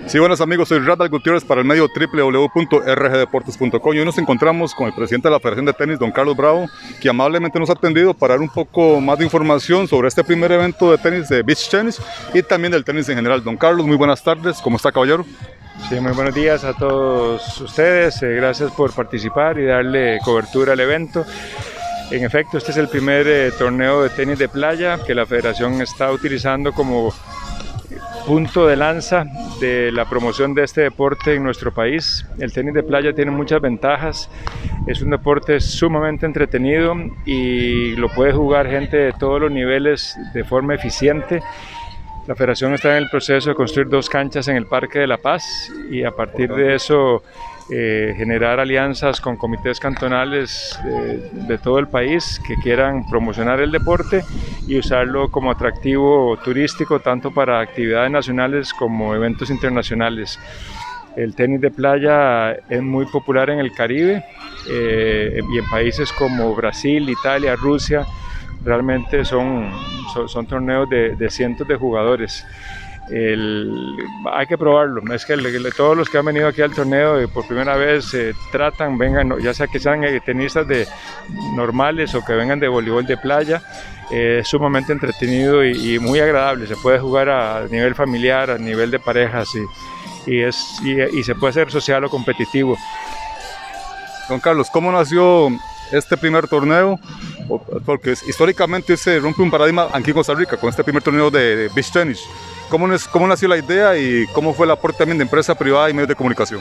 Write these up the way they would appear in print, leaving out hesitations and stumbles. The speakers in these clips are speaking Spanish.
Sí, buenos amigos, soy Randall Gutiérrez para el medio www.rgdeportes.com y hoy nos encontramos con el presidente de la Federación de Tenis, don Carlos Bravo, que amablemente nos ha atendido para dar un poco más de información sobre este primer evento de tenis de beach tennis y también del tenis en general. Don Carlos, muy buenas tardes, ¿cómo está, caballero? Sí, muy buenos días a todos ustedes, gracias por participar y darle cobertura al evento. En efecto, este es el primer torneo de tenis de playa que la Federación está utilizando como punto de lanza de la promoción de este deporte en nuestro país. El tenis de playa tiene muchas ventajas, es un deporte sumamente entretenido y lo puede jugar gente de todos los niveles de forma eficiente. La Federación está en el proceso de construir 2 canchas en el Parque de la Paz y a partir de eso generar alianzas con comités cantonales de todo el país que quieran promocionar el deporte y usarlo como atractivo turístico tanto para actividades nacionales como eventos internacionales. El tenis de playa es muy popular en el Caribe y en países como Brasil, Italia, Rusia. Realmente son torneos de cientos de jugadores. Hay que probarlo, es que todos los que han venido aquí al torneo por primera vez tratan, vengan, ya sea que sean tenistas normales o que vengan de voleibol de playa, es sumamente entretenido y muy agradable, se puede jugar a nivel familiar, a nivel de parejas y se puede hacer social o competitivo. Don Carlos, ¿cómo nació este primer torneo? Porque históricamente se rompe un paradigma aquí en Costa Rica con este primer torneo de beach tennis. ¿Cómo nació la idea y cómo fue el aporte también de empresa privada y medios de comunicación?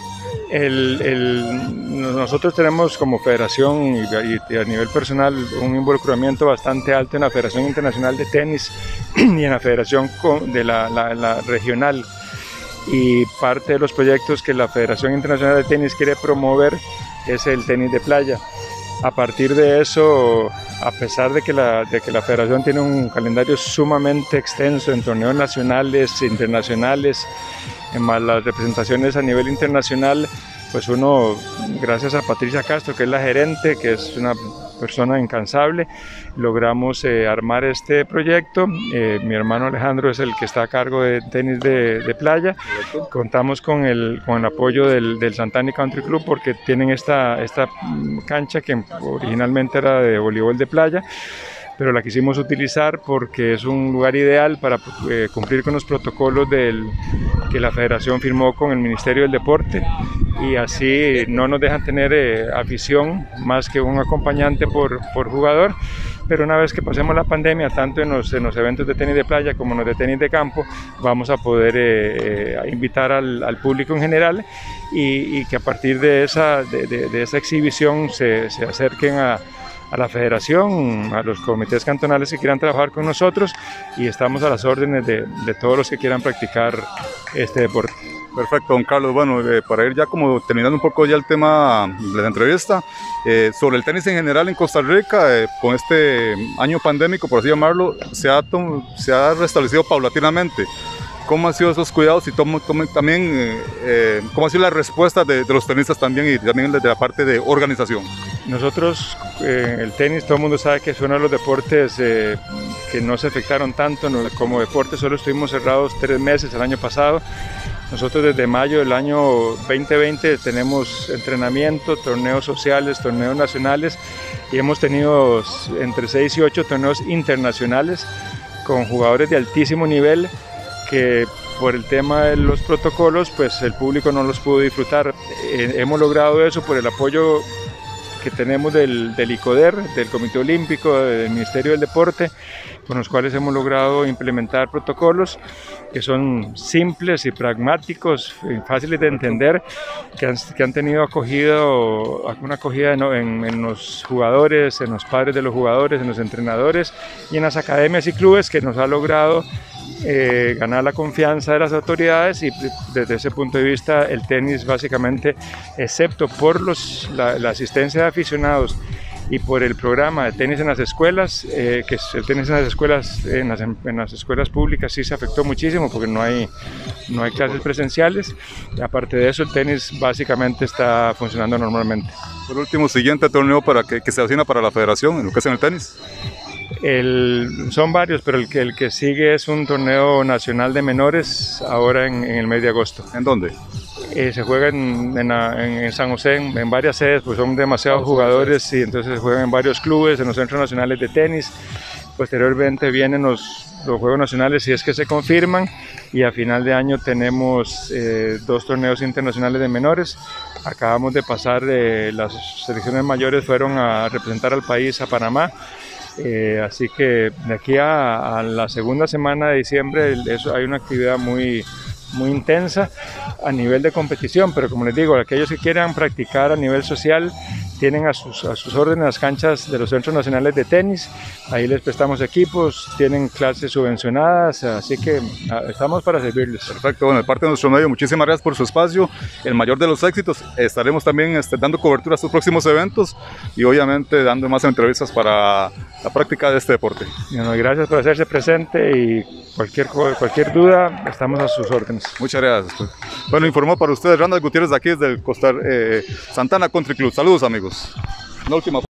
Nosotros tenemos como federación y a nivel personal un involucramiento bastante alto en la Federación Internacional de Tenis y en la Federación de la regional, y parte de los proyectos que la Federación Internacional de Tenis quiere promover es el tenis de playa. A partir de eso, a pesar de que la Federación tiene un calendario sumamente extenso en torneos nacionales e internacionales, más las representaciones a nivel internacional, pues uno, gracias a Patricia Castro, que es la gerente, que es una persona incansable, logramos armar este proyecto. Mi hermano Alejandro es el que está a cargo de tenis de playa. Contamos con el apoyo del Santani Country Club porque tienen esta cancha que originalmente era de voleibol de playa, pero la quisimos utilizar porque es un lugar ideal para cumplir con los protocolos que la Federación firmó con el Ministerio del Deporte, y así no nos dejan tener afición más que un acompañante por jugador. Pero una vez que pasemos la pandemia, tanto en los eventos de tenis de playa como en los de tenis de campo, vamos a poder invitar al público en general y que a partir de esa exhibición se acerquen a la Federación, a los comités cantonales que quieran trabajar con nosotros, y estamos a las órdenes de todos los que quieran practicar este deporte. Perfecto, don Carlos. Bueno, para ir ya como terminando un poco ya el tema de la entrevista, sobre el tenis en general en Costa Rica, con este año pandémico, por así llamarlo, se ha restablecido paulatinamente. ¿Cómo han sido esos cuidados y también cómo ha sido la respuesta de los tenistas también y también desde la parte de organización? Nosotros, el tenis, todo el mundo sabe que es uno de los deportes que no se afectaron tanto. Como deporte solo estuvimos cerrados 3 meses el año pasado. Nosotros desde mayo del año 2020 tenemos entrenamiento, torneos sociales, torneos nacionales, y hemos tenido entre 6 y 8 torneos internacionales con jugadores de altísimo nivel que por el tema de los protocolos pues el público no los pudo disfrutar. Hemos logrado eso por el apoyo que tenemos del ICODER, del Comité Olímpico, del Ministerio del Deporte, con los cuales hemos logrado implementar protocolos que son simples y pragmáticos, fáciles de entender, que han tenido una acogida en los jugadores, en los padres de los jugadores, en los entrenadores y en las academias y clubes, que nos ha logrado ganar la confianza de las autoridades. Y desde ese punto de vista el tenis básicamente, excepto por la asistencia de aficionados y por el programa de tenis en las escuelas, que el tenis en las escuelas, en las escuelas públicas sí se afectó muchísimo porque no hay clases presenciales. Y aparte de eso, el tenis básicamente está funcionando normalmente. Por último, siguiente torneo que se avecina para la Federación en lo que es en el tenis. Son varios, pero el que sigue es un torneo nacional de menores ahora en el mes de agosto. ¿En dónde? Se juega en San José, en varias sedes, pues son demasiados jugadores y entonces se juegan en varios clubes, en los centros nacionales de tenis. Posteriormente vienen los Juegos Nacionales si es que se confirman, y a final de año tenemos 2 torneos internacionales de menores. Acabamos de pasar, las selecciones mayores fueron a representar al país a Panamá. Así que de aquí a la segunda semana de diciembre hay una actividad muy intensa a nivel de competición, pero como les digo, aquellos que quieran practicar a nivel social tienen a sus órdenes las canchas de los centros nacionales de tenis. Ahí les prestamos equipos, tienen clases subvencionadas, así que estamos para servirles. Perfecto, bueno, de parte de nuestro medio, muchísimas gracias por su espacio, el mayor de los éxitos. Estaremos también dando cobertura a estos próximos eventos y obviamente dando más entrevistas para la práctica de este deporte. Bueno, gracias por hacerse presente y cualquier duda, estamos a sus órdenes. Muchas gracias. Bueno, informó para ustedes Randall Gutiérrez de aquí desde el Santana Country Club. Saludos, amigos. Una última